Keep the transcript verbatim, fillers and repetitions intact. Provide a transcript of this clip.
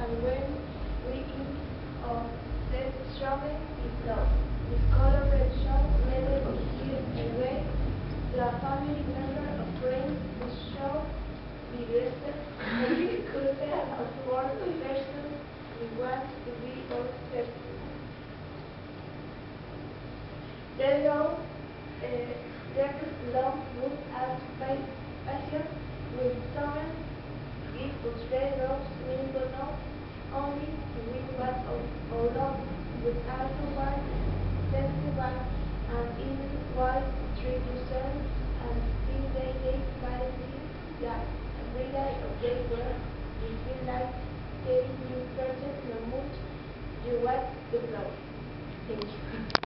and when we eat of the strawberry is love. This color red show made here away. The family member of friends this show be blessed and we could afford the person we want to be our person. Their love, uh, their love would have passion with someone give us red rose rainbow not only to win what of our love, but also what festival and even why treat yourself and still they take quality that every day of their work you feel like telling new person how much you want to love. Thank you.